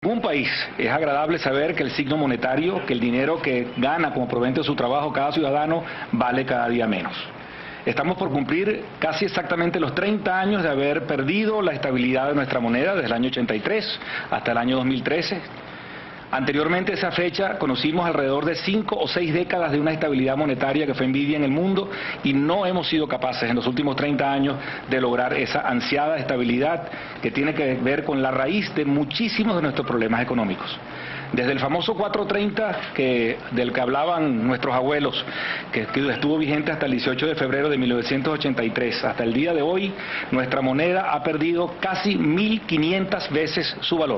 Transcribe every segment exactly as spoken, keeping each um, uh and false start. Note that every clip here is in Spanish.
En ningún país es agradable saber que el signo monetario, que el dinero que gana como proveniente de su trabajo cada ciudadano, vale cada día menos. Estamos por cumplir casi exactamente los treinta años de haber perdido la estabilidad de nuestra moneda desde el año ochenta y tres hasta el año dos mil trece. Anteriormente a esa fecha conocimos alrededor de cinco o seis décadas de una estabilidad monetaria que fue envidia en el mundo y no hemos sido capaces en los últimos treinta años de lograr esa ansiada estabilidad que tiene que ver con la raíz de muchísimos de nuestros problemas económicos. Desde el famoso cuatro treinta que, del que hablaban nuestros abuelos, que, que estuvo vigente hasta el dieciocho de febrero de mil novecientos ochenta y tres, hasta el día de hoy, nuestra moneda ha perdido casi mil quinientas veces su valor.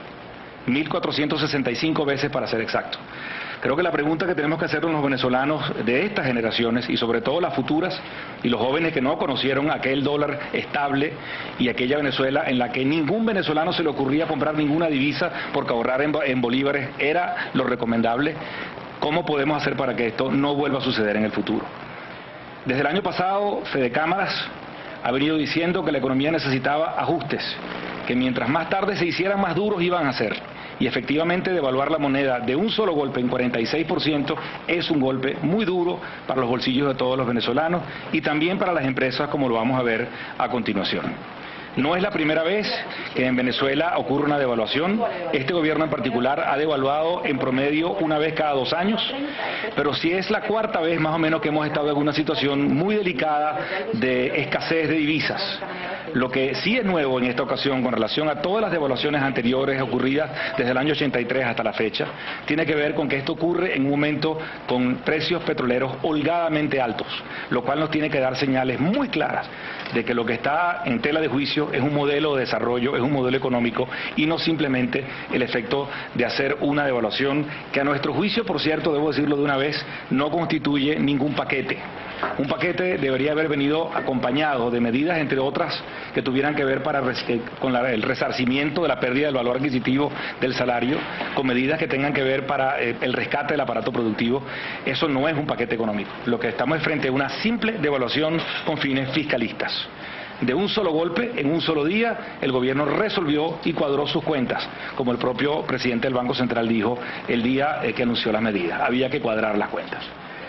mil cuatrocientas sesenta y cinco veces para ser exacto. Creo que la pregunta que tenemos que hacer los venezolanos de estas generaciones y sobre todo las futuras y los jóvenes que no conocieron aquel dólar estable y aquella Venezuela en la que ningún venezolano se le ocurría comprar ninguna divisa porque ahorrar en, en bolívares era lo recomendable, ¿cómo podemos hacer para que esto no vuelva a suceder en el futuro? Desde el año pasado, Fede Cámaras ha venido diciendo que la economía necesitaba ajustes, que mientras más tarde se hicieran más duros iban a ser. Y efectivamente devaluar la moneda de un solo golpe en cuarenta y seis por ciento es un golpe muy duro para los bolsillos de todos los venezolanos y también para las empresas, como lo vamos a ver a continuación. No es la primera vez que en Venezuela ocurre una devaluación. Este gobierno en particular ha devaluado en promedio una vez cada dos años, pero sí es la cuarta vez más o menos que hemos estado en una situación muy delicada de escasez de divisas. Lo que sí es nuevo en esta ocasión con relación a todas las devaluaciones anteriores ocurridas desde el año ochenta y tres hasta la fecha, tiene que ver con que esto ocurre en un momento con precios petroleros holgadamente altos, lo cual nos tiene que dar señales muy claras de que lo que está en tela de juicio es un modelo de desarrollo, es un modelo económico y no simplemente el efecto de hacer una devaluación que a nuestro juicio, por cierto, debo decirlo de una vez, no constituye ningún paquete. Un paquete debería haber venido acompañado de medidas, entre otras, que tuvieran que ver para con la, el resarcimiento de la pérdida del valor adquisitivo del salario, con medidas que tengan que ver para eh, el rescate del aparato productivo. Eso no es un paquete económico. Lo que estamos es frente a una simple devaluación con fines fiscalistas. De un solo golpe, en un solo día, el gobierno resolvió y cuadró sus cuentas, como el propio presidente del Banco Central dijo el día eh, que anunció las medidas. Había que cuadrar las cuentas.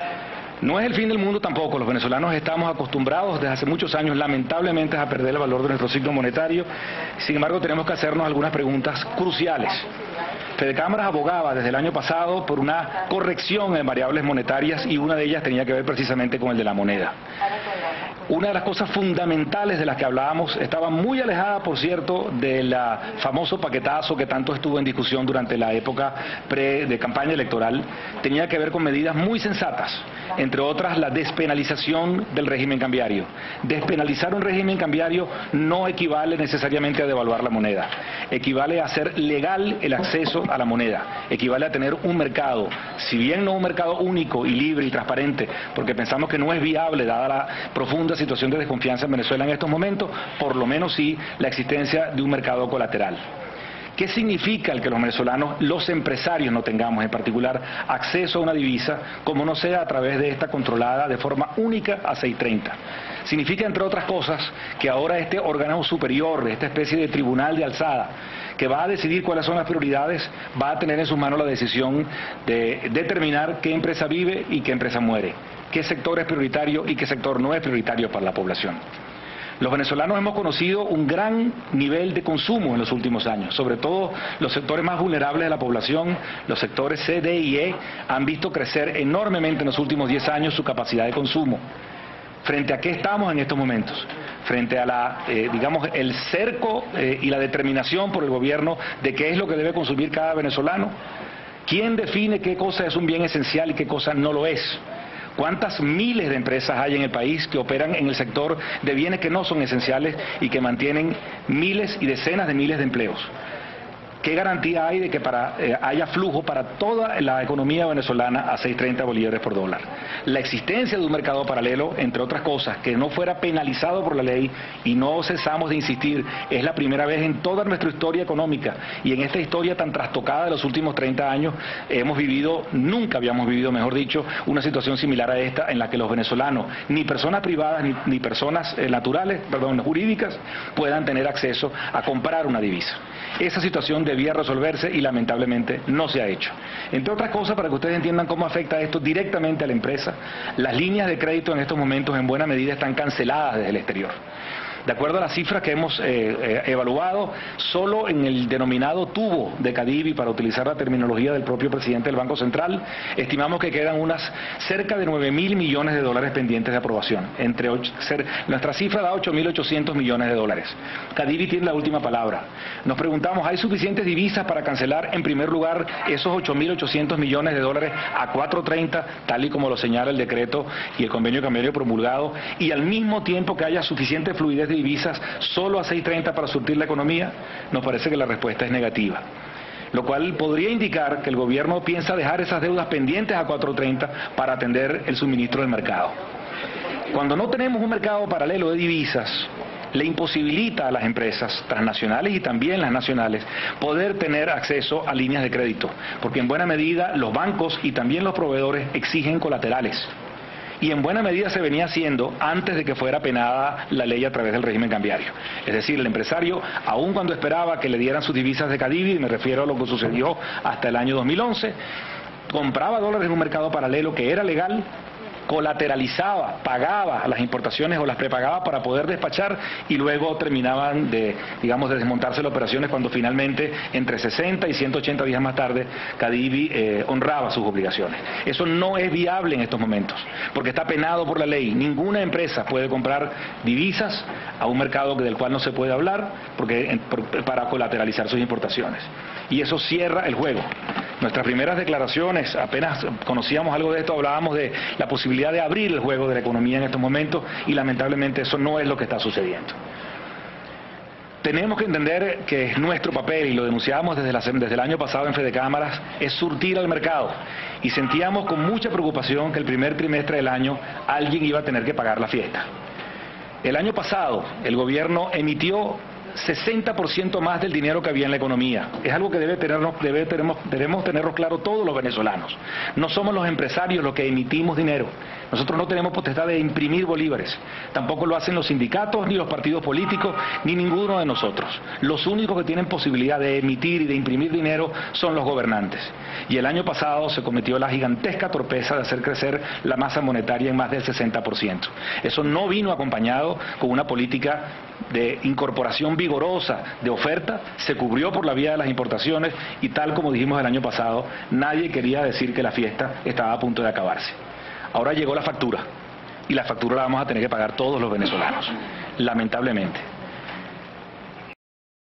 No es el fin del mundo tampoco. Los venezolanos estamos acostumbrados desde hace muchos años, lamentablemente, a perder el valor de nuestro signo monetario. Sin embargo, tenemos que hacernos algunas preguntas cruciales. Fede Cámaras abogaba desde el año pasado por una corrección en variables monetarias y una de ellas tenía que ver precisamente con el de la moneda. Una de las cosas fundamentales de las que hablábamos estaba muy alejada, por cierto, del famoso paquetazo que tanto estuvo en discusión durante la época pre de campaña electoral. Tenía que ver con medidas muy sensatas, entre otras la despenalización del régimen cambiario. Despenalizar un régimen cambiario no equivale necesariamente a devaluar la moneda, equivale a hacer legal el acceso a la moneda, equivale a tener un mercado, si bien no un mercado único y libre y transparente, porque pensamos que no es viable dada la profunda situación de desconfianza en Venezuela en estos momentos, por lo menos sí la existencia de un mercado colateral. ¿Qué significa el que los venezolanos, los empresarios no tengamos en particular acceso a una divisa como no sea a través de esta controlada de forma única a seis treinta? Significa, entre otras cosas, que ahora este órgano superior, esta especie de tribunal de alzada, que va a decidir cuáles son las prioridades, va a tener en sus manos la decisión de determinar qué empresa vive y qué empresa muere, qué sector es prioritario y qué sector no es prioritario para la población. Los venezolanos hemos conocido un gran nivel de consumo en los últimos años, sobre todo los sectores más vulnerables de la población, los sectores C, D y E, han visto crecer enormemente en los últimos diez años su capacidad de consumo. ¿Frente a qué estamos en estos momentos? Frente a la, eh, digamos, el cerco eh, y la determinación por el gobierno de qué es lo que debe consumir cada venezolano. ¿Quién define qué cosa es un bien esencial y qué cosa no lo es? ¿Cuántas miles de empresas hay en el país que operan en el sector de bienes que no son esenciales y que mantienen miles y decenas de miles de empleos? ¿Qué garantía hay de que para, eh, haya flujo para toda la economía venezolana a seis treinta bolívares por dólar? La existencia de un mercado paralelo, entre otras cosas, que no fuera penalizado por la ley, y no cesamos de insistir, es la primera vez en toda nuestra historia económica y en esta historia tan trastocada de los últimos treinta años, hemos vivido, nunca habíamos vivido, mejor dicho, una situación similar a esta en la que los venezolanos, ni personas privadas ni, ni personas eh, naturales, perdón, jurídicas, puedan tener acceso a comprar una divisa. Esa situación debía resolverse y lamentablemente no se ha hecho. Entre otras cosas, para que ustedes entiendan cómo afecta esto directamente a la empresa, las líneas de crédito en estos momentos en buena medida están canceladas desde el exterior. De acuerdo a las cifras que hemos eh, eh, evaluado, solo en el denominado tubo de Cadivi, para utilizar la terminología del propio presidente del Banco Central, estimamos que quedan unas cerca de nueve mil millones de dólares pendientes de aprobación. Entre ocho, ser, nuestra cifra da ocho mil ochocientos millones de dólares. Cadivi tiene la última palabra. Nos preguntamos, ¿hay suficientes divisas para cancelar en primer lugar esos ocho mil ochocientos millones de dólares a cuatro treinta, tal y como lo señala el decreto y el convenio cambiario promulgado, y al mismo tiempo que haya suficiente fluidez de divisas solo a seis treinta para surtir la economía? Nos parece que la respuesta es negativa, lo cual podría indicar que el gobierno piensa dejar esas deudas pendientes a cuatro treinta para atender el suministro del mercado. Cuando no tenemos un mercado paralelo de divisas, le imposibilita a las empresas transnacionales y también las nacionales poder tener acceso a líneas de crédito, porque en buena medida los bancos y también los proveedores exigen colaterales. Y en buena medida se venía haciendo antes de que fuera penada la ley a través del régimen cambiario. Es decir, el empresario, aun cuando esperaba que le dieran sus divisas de Cadivi, me refiero a lo que sucedió hasta el año dos mil once, compraba dólares en un mercado paralelo que era legal, colateralizaba, pagaba las importaciones o las prepagaba para poder despachar y luego terminaban de, digamos, de desmontarse las operaciones cuando finalmente, entre sesenta y ciento ochenta días más tarde, Cadivi eh, honraba sus obligaciones. Eso no es viable en estos momentos, porque está penado por la ley. Ninguna empresa puede comprar divisas a un mercado del cual no se puede hablar porque, para colateralizar sus importaciones. Y eso cierra el juego. Nuestras primeras declaraciones, apenas conocíamos algo de esto, hablábamos de la posibilidad de abrir el juego de la economía en estos momentos y lamentablemente eso no es lo que está sucediendo. Tenemos que entender que nuestro papel, y lo denunciábamos desde, la, desde el año pasado en Fede Cámaras, es surtir al mercado. Y sentíamos con mucha preocupación que el primer trimestre del año alguien iba a tener que pagar la fiesta. El año pasado el gobierno emitió sesenta por ciento más del dinero que había en la economía. Es algo que debe tenernos, debe, tenemos, debemos tenerlo claro todos los venezolanos. No somos los empresarios los que emitimos dinero. Nosotros no tenemos potestad de imprimir bolívares. Tampoco lo hacen los sindicatos, ni los partidos políticos, ni ninguno de nosotros. Los únicos que tienen posibilidad de emitir y de imprimir dinero son los gobernantes. Y el año pasado se cometió la gigantesca torpeza de hacer crecer la masa monetaria en más del sesenta por ciento. Eso no vino acompañado con una política de incorporación vigorosa de oferta, se cubrió por la vía de las importaciones y, tal como dijimos el año pasado, nadie quería decir que la fiesta estaba a punto de acabarse. Ahora llegó la factura y la factura la vamos a tener que pagar todos los venezolanos, lamentablemente.